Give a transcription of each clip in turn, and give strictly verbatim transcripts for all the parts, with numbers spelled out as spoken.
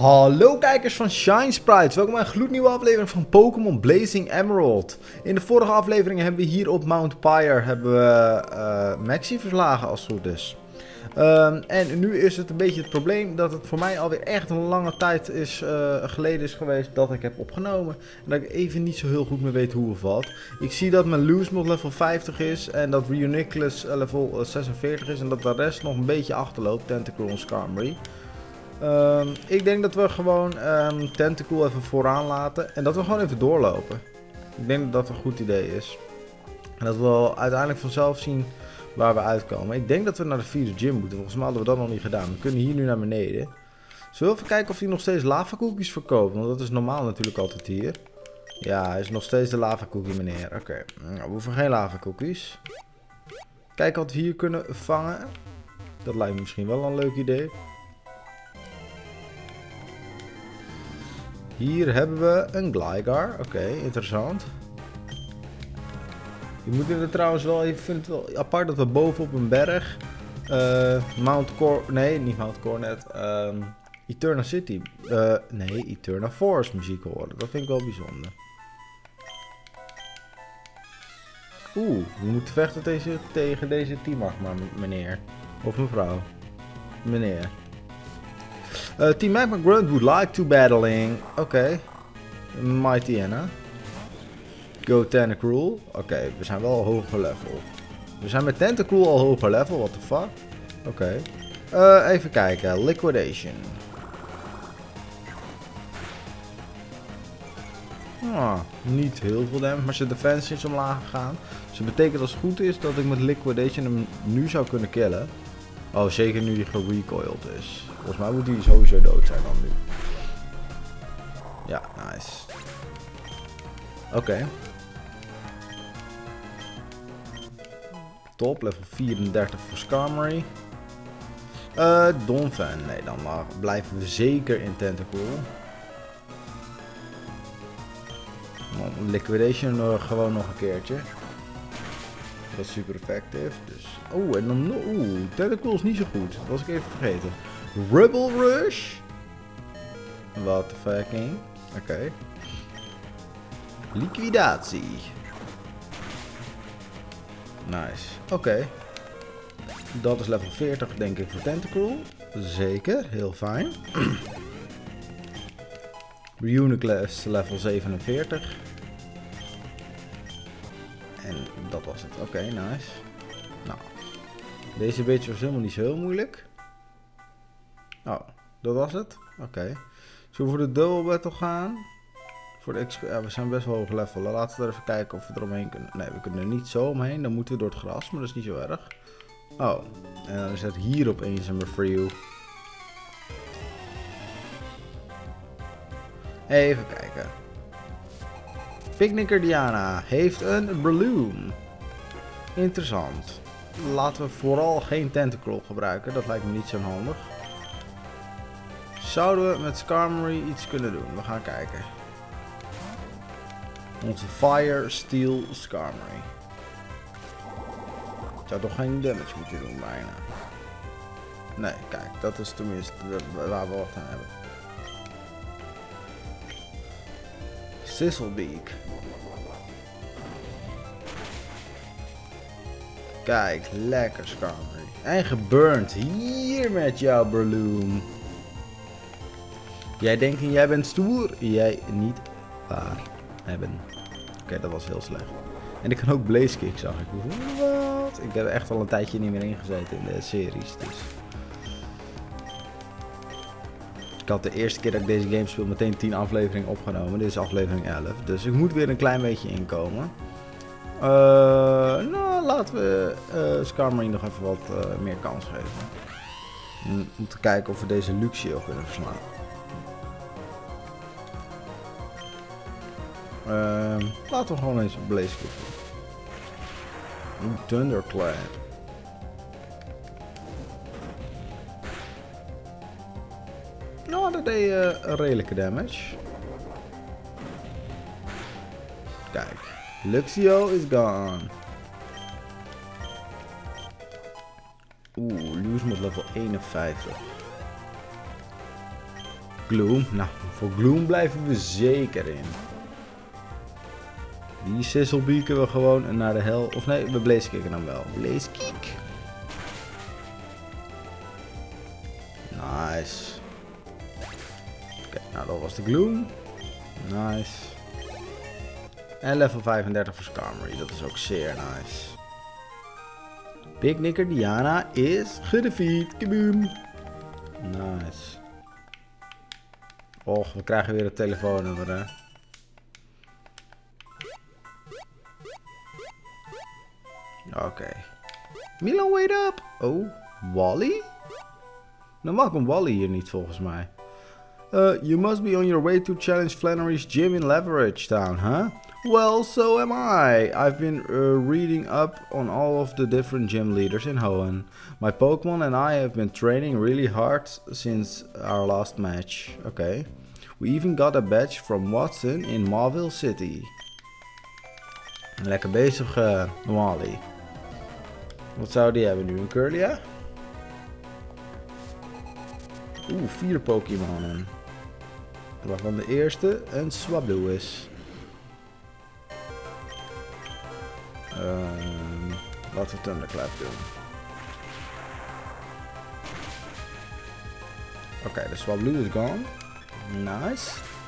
Hallo kijkers van Shine Sprites, welkom bij een gloednieuwe aflevering van Pokémon Blazing Emerald. In de vorige aflevering hebben we hier op Mount Pyre hebben we uh, Maxie verslagen als het goed is. Um, en nu is het een beetje het probleem dat het voor mij alweer echt een lange tijd is, uh, geleden is geweest dat ik heb opgenomen. En dat ik even niet zo heel goed meer weet hoe of wat. Ik zie dat mijn Loosemod level vijftig is en dat Reuniclus level zesenveertig is en dat de rest nog een beetje achterloopt, Tentacruel en Skarmory. Um, ik denk dat we gewoon um, Tentacruel even vooraan laten en dat we gewoon even doorlopen. Ik denk dat dat een goed idee is. En dat we wel uiteindelijk vanzelf zien waar we uitkomen. Ik denk dat we naar de vierde gym moeten. Volgens mij hadden we dat nog niet gedaan. We kunnen hier nu naar beneden. Zullen we even kijken of hij nog steeds lava cookies verkoopt? Want dat is normaal natuurlijk altijd hier. Ja, hij is nog steeds de lava cookie meneer. Oké, okay. Nou, we hoeven geen lava cookies. Kijken wat we hier kunnen vangen. Dat lijkt me misschien wel een leuk idee. Hier hebben we een Gligar. Oké, okay, interessant. Je moet er trouwens wel, ik vind het wel apart dat we bovenop een berg uh, Mount Cor... Nee, niet Mount Coronet. Um, Eterna City. Uh, nee, Eterna Forest muziek horen. Dat vind ik wel bijzonder. Oeh, we moeten vechten deze, tegen deze Teamagma, meneer. Of mevrouw. Meneer. Uh, Team Magma Grunt would like to battling. Oké. Okay. Mighty Anna. Go Tentacruel. Oké, okay, we zijn wel hoger level. We zijn met Tentacruel al hoger level, what the fuck. Oké. Okay. Uh, even kijken, Liquidation. Ah, niet heel veel damage, maar zijn defense is omlaag gegaan. Dus dat betekent als het goed is dat ik met Liquidation hem nu zou kunnen killen. Oh, zeker nu hij gerecoiled is. Volgens mij moet hij sowieso dood zijn dan nu. Ja, nice. Oké. Okay. Top, level vierendertig voor Skarmory. Uh, Donphan. Nee, dan uh, blijven we zeker in Tentacruel. Liquidation uh, gewoon nog een keertje. Dat is super effectief. Dus. Oeh, en dan. Oeh, Tentacruel is niet zo goed. Dat was ik even vergeten. Rebel Rush. What the fucking. Oké. Okay. Liquidatie. Nice. Oké. Okay. Dat is level veertig denk ik voor Tentacruel. Zeker. Heel fijn. Reuniclus level zevenenveertig. En dat was het. Oké, okay, nice. Nou. Deze beetje was helemaal niet zo heel moeilijk. Oh, dat was het? Oké. Okay. Zullen we voor de double battle gaan? Voor de X P, ja, we zijn best wel hoog level. Laten we er even kijken of we er omheen kunnen. Nee, we kunnen er niet zo omheen. Dan moeten we door het gras, maar dat is niet zo erg. Oh, en dan is het hier opeens een Refrew. Even kijken. Picnicker Diana heeft een Breloom. Interessant. Laten we vooral geen Tentacruel gebruiken. Dat lijkt me niet zo handig. Zouden we met Skarmory iets kunnen doen? We gaan kijken. Onze Fire Steel Skarmory. Zou toch geen damage moeten doen bijna. Nee, kijk, dat is tenminste waar we wat aan hebben. Sizzlebeak. Kijk, lekker Skarmory. En geburnt. Hier met jouw Breloom. Jij denkt jij bent stoer? Jij niet waar hebben. Oké, okay, dat was heel slecht. En ik kan ook Blaze Kick, zag ik. Wat? Ik heb echt al een tijdje niet meer ingezeten in de series. Dus. Ik had de eerste keer dat ik deze game speel meteen tien afleveringen opgenomen. Dit is aflevering elf. Dus ik moet weer een klein beetje inkomen. Uh, nou, laten we uh, Skarmory nog even wat uh, meer kans geven. Om te kijken of we deze Luxio kunnen verslaan. Uh, laten we gewoon eens een Blaze Kick doen. Een Thunderclap. Nou, dat deed uh, een redelijke damage. Kijk, Luxio is gone. Oeh, Loosemod level eenenvijftig. Gloom. Nou, voor Gloom blijven we zeker in. Die Sizzlebeaken we gewoon naar de hel. Of nee, we Blazekicken hem wel. Blazekick. Nice. Oké, okay, nou dat was de Gloom. Nice. En level vijfendertig voor Skarmory. Dat is ook zeer nice. Picnicker Diana is gedefeat. Kaboom. Nice. Och, we krijgen weer het telefoonnummer, hè. Oké. Okay. Milan, wait up! Oh, Wally? Dan mag een Wally hier niet, volgens mij. Uh, you must be on your way to challenge Flannery's gym in Leverage Town, huh? Well, so am I. I've been uh, reading up on all of the different gym leaders in Hoenn. My Pokemon and I have been training really hard since our last match. Okay. We even got a badge from Watson in Mauville City. Lekker bezig, uh, Wally. Wat zou die hebben nu? Een Kirlia? Oeh, vier Pokémonen. Waarvan de eerste een Swablu is. Um, laten we Thunderclap doen. Oké, okay, de Swablu is gone. Nice.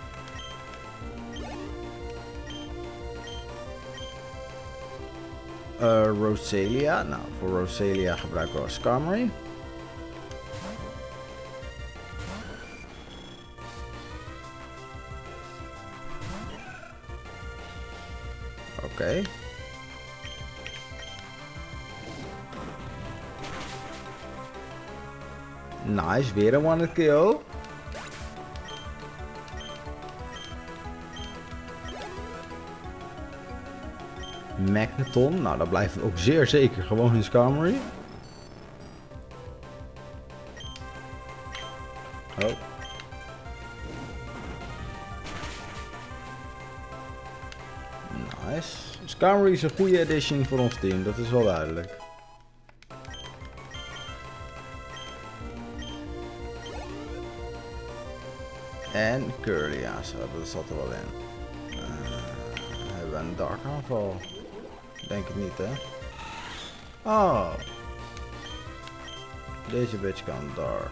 Uh, Roselia. Nou, voor Roselia gebruiken we Skarmory. Oké. Okay. Nice, weer een one-hit K O. Magneton, nou dat blijft ook zeer zeker gewoon in Skarmory. Oh. Nice. Skarmory is een goede addition voor ons team, dat is wel duidelijk. En Kirlia, zo, dat zat er wel in. Uh, hebben we een Dark aanval? Denk ik niet, hè? Oh. Deze bitch kan Dark.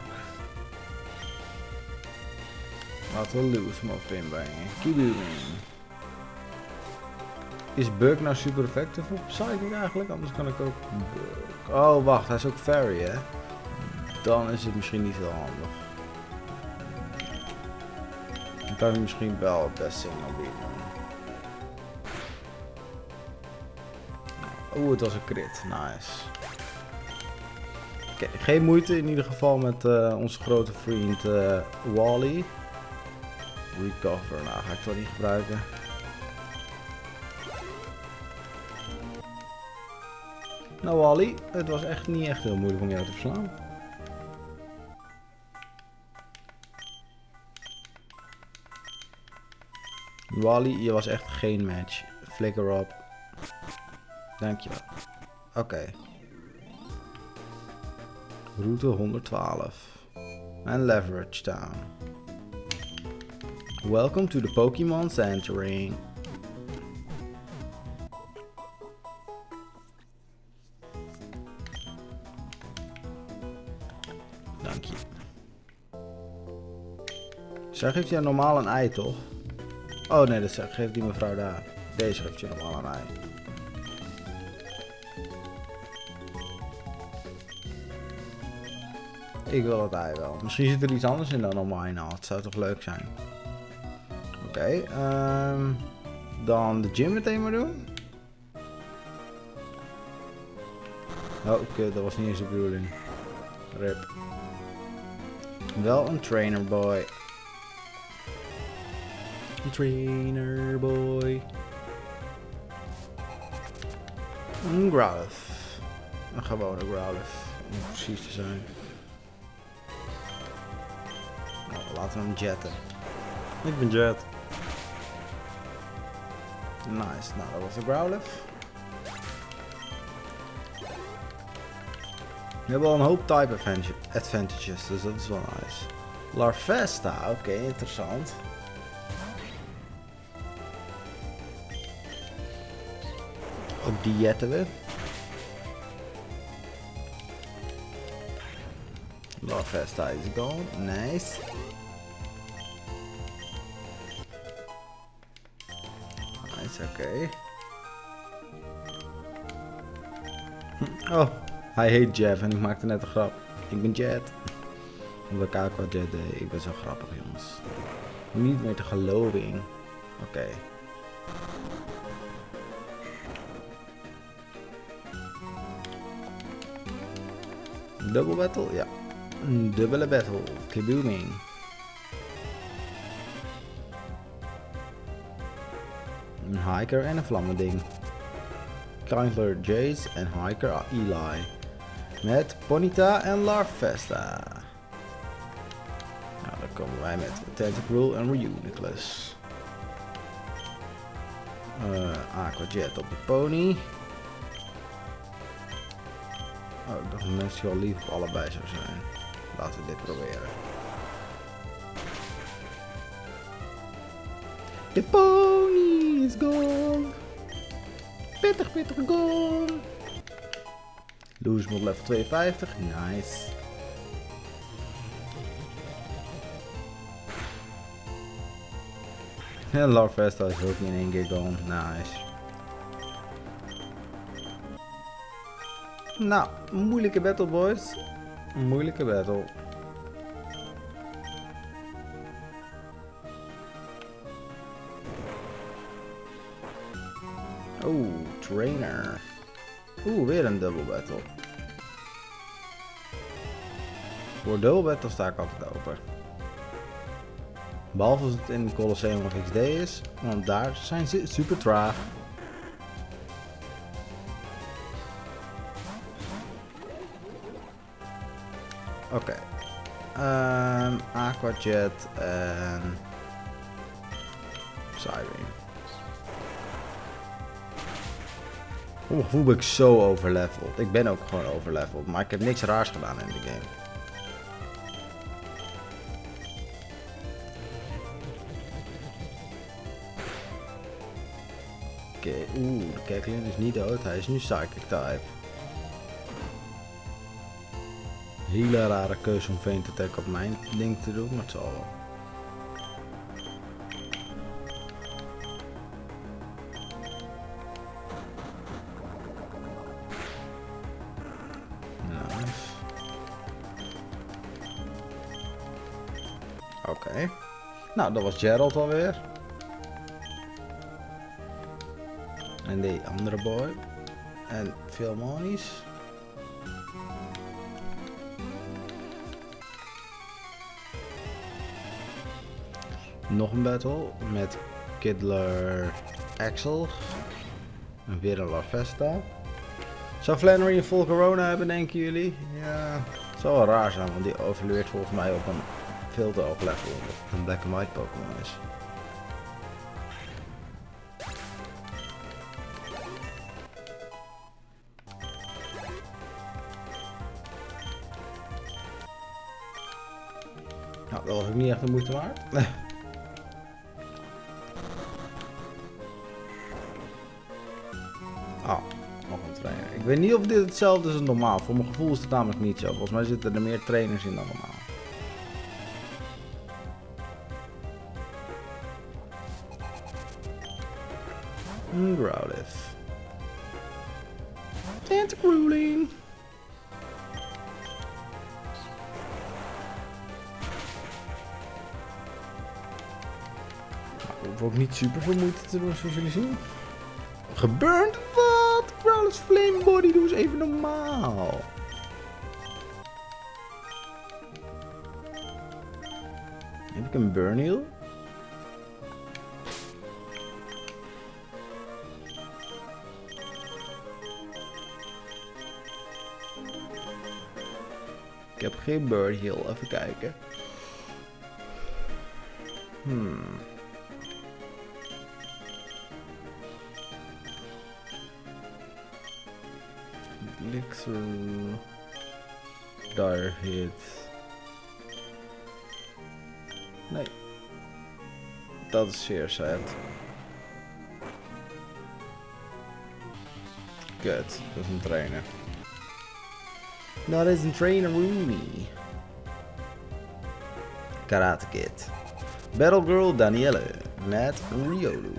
Laten we Loose Moth inbrengen. Kibooming. Is Bug nou super effectief op Psychic eigenlijk? Anders kan ik ook Bug. Oh, wacht, hij is ook Fairy, hè? Dan is het misschien niet heel handig. Dan kan je misschien wel het best single beat doen. Oeh, het was een crit. Nice. Oké, okay, geen moeite in ieder geval met uh, onze grote vriend uh, Wally. Recover, nou ga ik toch niet gebruiken. Nou Wally, het was echt niet echt heel moeilijk om jou te verslaan. Wally, je was echt geen match. Flicker op. Dankjewel. Oké. Okay. Route honderdtwaalf. En Leverage Town. Welcome to the Pokémon Centering. Dank je. Zij geeft je normaal een ei, toch? Oh nee, dat geeft die mevrouw daar. Deze geeft je normaal een ei. Ik wil het ei wel. Misschien zit er iets anders in dan normaal. Nou, het zou toch leuk zijn. Oké, okay, um, dan de gym meteen maar doen. Oh, oké, okay, dat was niet eens de bedoeling. Rip. Wel een trainer boy. Een trainer boy. Een Growlithe. Een gewone Growlithe, om precies te zijn. Nou, laten we hem jetten. Ik ben Jet. Nice, nou dat was de Growlithe. We hebben al een hoop type advantages, dus dat is wel nice. Larvesta, oké, okay, interessant. Ook die jetten we. Larvesta is gone, nice. Nice, oké. Okay. Oh, hij heet Jeff en ik maakte net een grap. Ik ben Jet. Omdat ik Aqua Jet deed. Ik ben zo grappig, jongens. Niet meer te geloven. Oké. Okay. Double battle? Ja. Dubbele battle. Kabooming. Een hiker en een vlammending. Kindler Jace en hiker Eli. Met Ponyta en Larvesta. Nou, dan komen wij met Tentacruel en Ryu Nicholas. Uh, Aqua Jet op de pony. Oh, ik dacht dat mensen wel lief op allebei zou zijn. Laten we dit proberen. De pony is gone. Pittig, pittig gone. Loose mod level tweeënvijftig. Nice. En Larvesta is ook in één keer gone. Nice. Nou, moeilijke battle, boys. Moeilijke battle. Oeh, trainer. Oeh, weer een double battle. Voor double battle sta ik altijd open. Behalve als het in de Colosseum of X D is, want daar zijn ze super traag. Oké. Okay. Um, Aqua Jet en Siren. Op mijn gevoel ben ik zo overleveld. Ik ben ook gewoon overleveld, maar ik heb niks raars gedaan in de game. Oké, okay. Oeh, de Keklin is niet dood, hij is nu Psychic type. Hele rare keuze om Faint Attack op mijn ding te doen, maar het zal wel. Nice. Oké. Okay. Nou, dat was Gerald alweer. En die andere boy. En veel moois. Nog een battle met Kidler Axel. En weer een Larvesta. Zou Flannery een full corona hebben, denken jullie? Ja, het zou wel raar zijn, want die overleert volgens mij op een veel te hoog level, omdat het een black and white Pokémon is. Nou, dat was ook niet echt de moeite waard. Oh, nog een trainer. Ik weet niet of dit hetzelfde is als normaal. Voor mijn gevoel is het namelijk niet zo. Volgens mij zitten er meer trainers in dan normaal. Growlithe. Tentacrueling. Ik hoef ook niet super veel moeite te doen, zoals jullie zien. Geburnt? Wat? Growlithe's Flame Body, doe eens even normaal. Heb ik een burn heal? Ik heb geen burn heal, even kijken. Hmm. Elixir. Dire hit. Nee. Dat is zeer sad. Kut, dat is een trainer. Dat is een trainer Rooney. Karate Kid. Battle Girl Danielle. Net Riolu.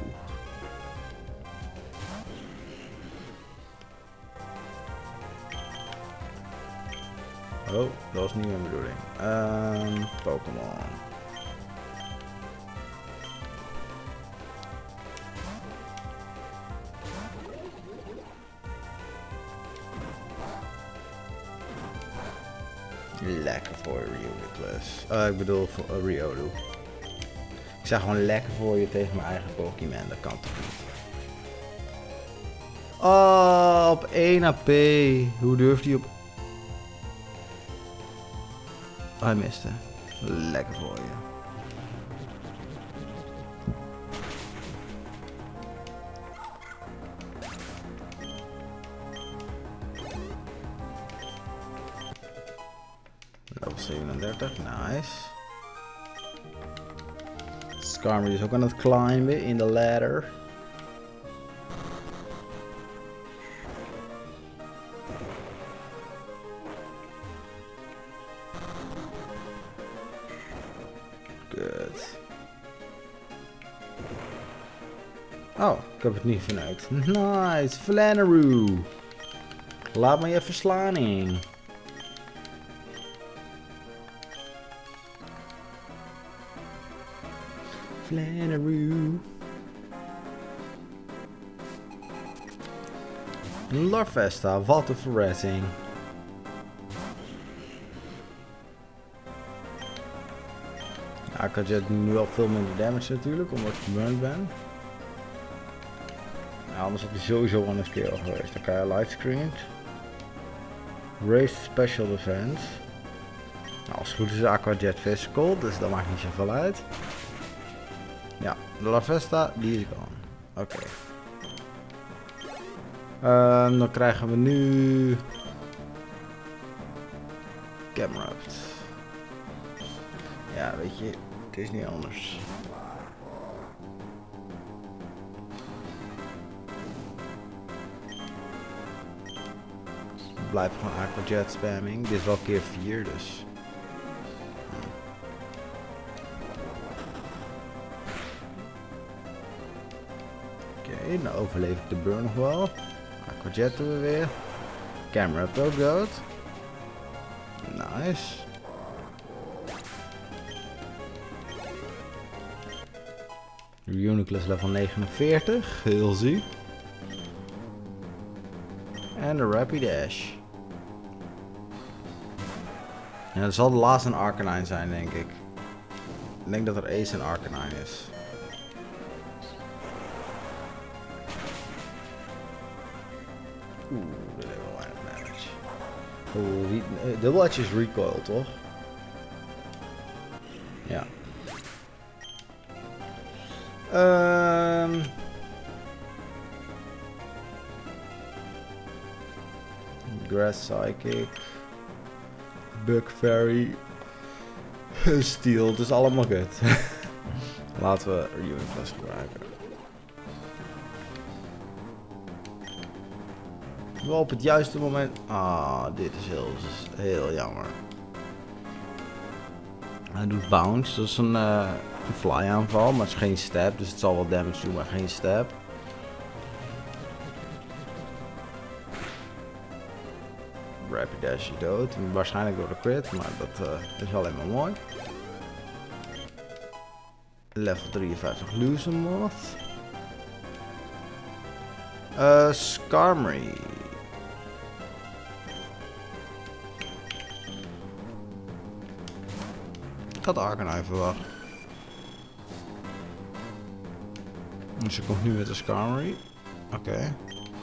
Oh, dat was niet mijn bedoeling. Um, Pokémon. Lekker voor Riolu. Uh, ik bedoel voor uh, Riolu. Ik zeg gewoon lekker voor je tegen mijn eigen Pokémon. Dat kan toch niet. Oh, op één H P. Hoe durft hij op... Oh, hij miste. Lekker voor je. Level zevenendertig, nice. Skarmory is ook aan het climben in de ladder. Good. Oh, ik heb het niet verneukt. Nice, Flannery. Laat me je verslaan. Flannery. Larvesta, wat een verrassing. Ja, ik had je nu al veel minder damage natuurlijk, omdat ik geburnt ben. Ja, anders had hij sowieso aan een scale geweest. Dan kan je lightscreened. Raised Special Defense. Nou, als het goed is de Aqua Jet Physical, dus dat maakt niet zoveel uit. Ja, de Larvesta, die is gone. Oké. Okay. Um, dan krijgen we nu... Camerupt. Ja, weet je, het is niet anders. Blijf gewoon Aqua Jet spamming. Dit is wel keer vier, dus... Oké, okay, nou overleef ik de burn nog wel. Aqua Jet doen we weer. Camerupt ook dood. Nice. Uniclus level negenenveertig, heel ziek. En de Rapidash. Ja, dat zal de laatste een Arcanine zijn, denk ik. Ik denk dat er Ace een Arcanine is. Oeh, dat heeft wel weinig damage. Oeh, die, uh, Double Edge is recoil, toch? Ja. Um, Grass Psychic, Bug Fairy, Steel, het is allemaal goed. Laten we Uniclus gebruiken. Wel op het juiste moment. Ah, dit is heel, heel jammer. Hij doet bounce, dat is een, uh, een fly aanval, maar het is geen stab, dus het zal wel damage doen, maar geen stab. Rapidash dood, waarschijnlijk door de crit, maar dat uh, is alleen maar mooi. Level drieënvijftig Loosemoth. Uh, Skarmory. Ik had Arcanine verwacht. Dus je komt nu met de Skarmory. Oké. Okay.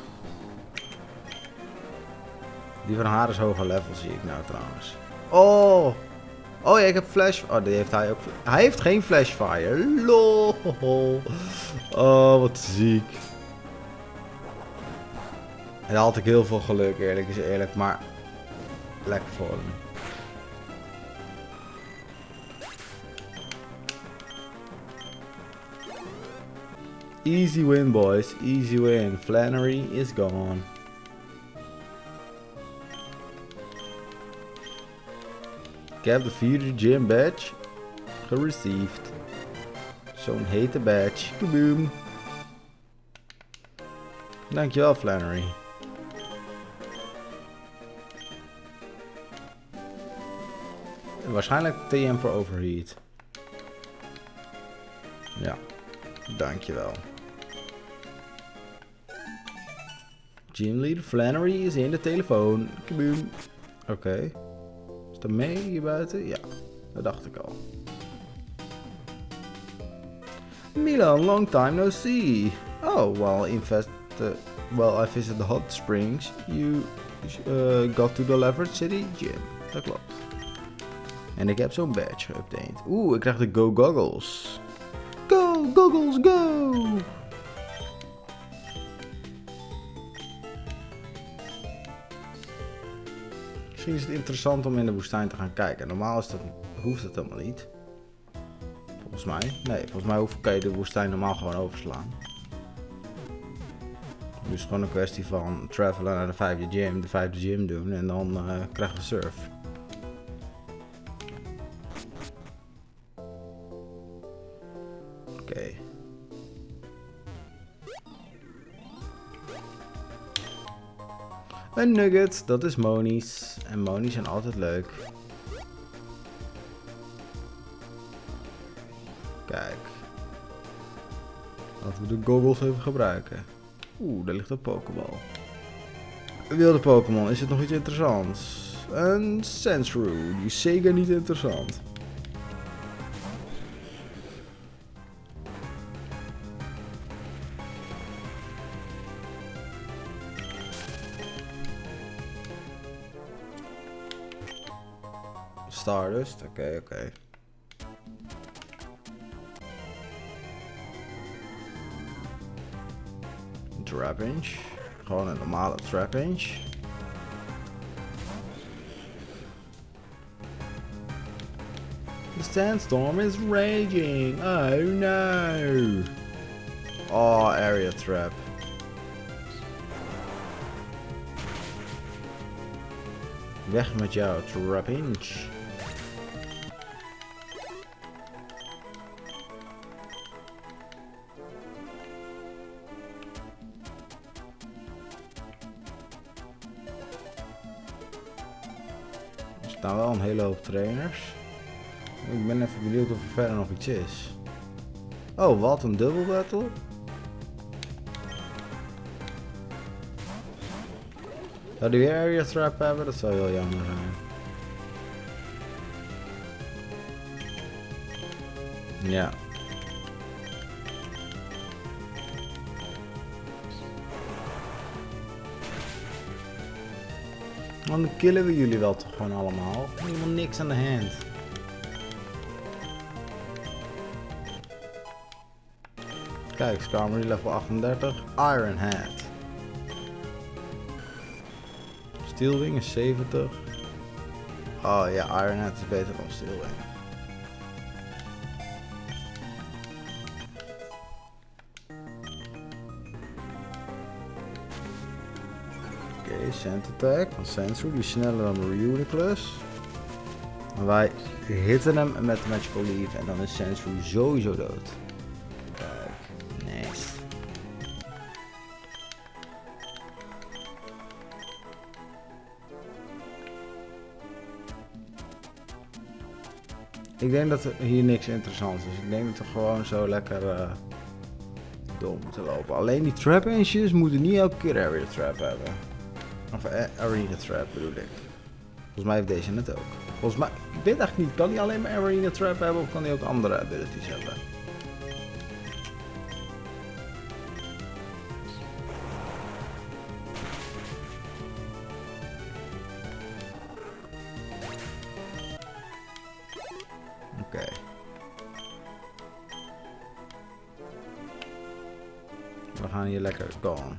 Die van haar is hoger level, zie ik nou trouwens. Oh! Oh ja, ik heb Flash... Oh, die heeft hij ook... Hij heeft geen Flashfire. Lol. Oh, wat ziek. En daar had ik heel veel geluk, eerlijk is eerlijk, maar... Lekker voor hem. Easy win, boys. Easy win. Flannery is gone. Ik heb de vierde gym badge gereceived. Zo'n hete badge. Kaboom. Dankjewel, Flannery. En waarschijnlijk T M voor overheat. Ja. Dankjewel. Gymleader Flannery is in de telefoon. Kaboom. Oké. Okay. Is dat mee hier buiten? Ja. Dat dacht ik al. Milan, long time no see. Oh, well, invest. Uh, well, I visited the hot springs. You uh, got to the Leverage City gym. Dat klopt. En ik heb zo'n badge geüpdate. Oeh, ik krijg de Go Goggles. Go Goggles, go! Misschien is het interessant om in de woestijn te gaan kijken. Normaal is dat, hoeft het helemaal niet. Volgens mij. Nee, volgens mij hoef, kan je de woestijn normaal gewoon overslaan. Nu is het gewoon een kwestie van travelen naar de vijfde gym, de vijfde gym doen en dan uh, krijgen we surf. Oké. Okay. Een nugget, dat is monies. En monies zijn altijd leuk. Kijk. Laten we de goggles even gebruiken. Oeh, daar ligt een Pokéball. Een wilde Pokémon, is het nog iets interessants? Een Sandshrew, die is zeker niet interessant. Stardust, oké, okay, oké. Okay. Trapinch. Gewoon een normale Trapinch. The sandstorm is raging. Oh no. Oh, area trap. Weg met jou, Trapinch. Er staan wel een hele hoop trainers. Ik ben even benieuwd of er verder nog iets is. Oh, wat een double battle. Zou die weer area trap hebben? Dat zou heel jammer zijn. Ja. Want dan killen we jullie wel toch gewoon allemaal. Helemaal niks aan de hand. Kijk, Skarmory level achtendertig. Iron Head. Steelwing is zeventig. Oh ja, Iron Head is beter dan Steelwing. Oké, okay, Sand Attack van Sandshrew, die is sneller dan de Reuniclus. Maar wij hitten hem met de Magical Leaf en dan is Sandshrew sowieso dood. Kijk, nice. Ik denk dat er hier niks interessants is. Ik denk dat we gewoon zo lekker uh, door moeten lopen. Alleen die Trapinches moeten niet elke keer area trap hebben. Of uh, arena trap bedoel ik. Volgens mij heeft deze het ook. Volgens mij, ik weet eigenlijk niet, kan hij alleen maar arena trap hebben of kan hij ook andere abilities hebben? Oké. Okay. We gaan hier lekker gaan.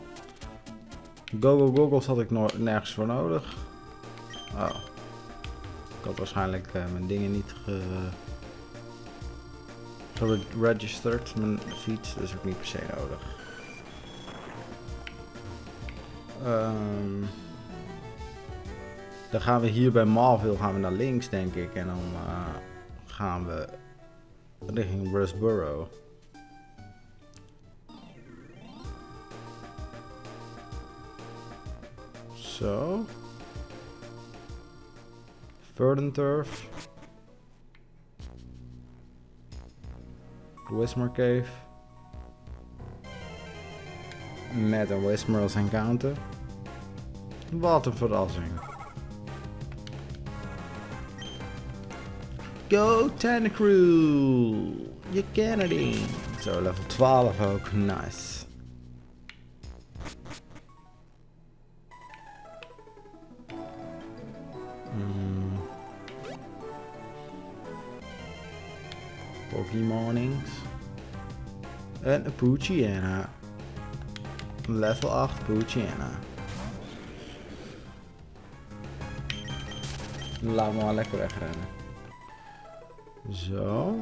Go-Go Goggles had ik nog nergens voor nodig. Oh. Ik had waarschijnlijk uh, mijn dingen niet ge Geregistered, mijn fiets, dat is ook niet per se nodig. Um, dan gaan we hier bij Marvel gaan we naar links, denk ik. En dan uh, gaan we richting Rustboro. Zo. Verdanturf. Wismar Cave. Met een Wismar als encounter. Wat een verrassing. Go Tentacruel! Je Kennedy! Zo, level twaalf ook. Nice. Hmm. Pokémonings. En een Poochyena. Level acht Poochyena. Laat me maar lekker wegrennen. Zo.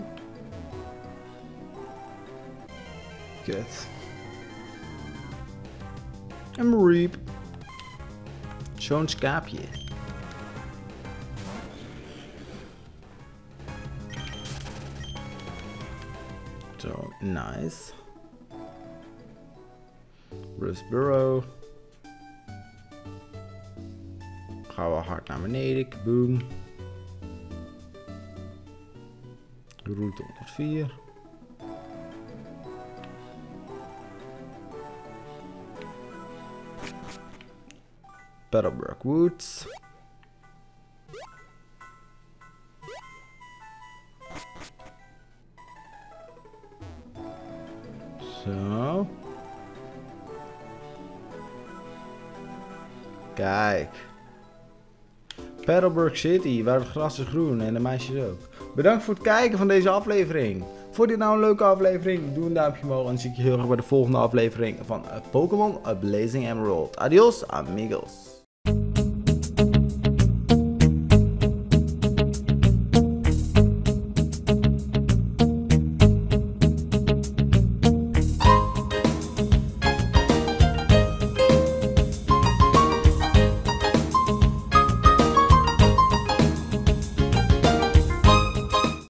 Kut. En Mareep. Zo'n schaapje. Zo, nice. Rustboro. Gaan we hard naar beneden. Kaboom. Route honderd vier. Battlebrook Woods. Zo. Kijk. Battlebrook City, waar het gras is groen en de meisjes ook. Bedankt voor het kijken van deze aflevering. Vond je dit nou een leuke aflevering? Doe een duimpje omhoog en zie ik je heel erg bij de volgende aflevering van Pokémon Blazing Emerald. Adios, amigos.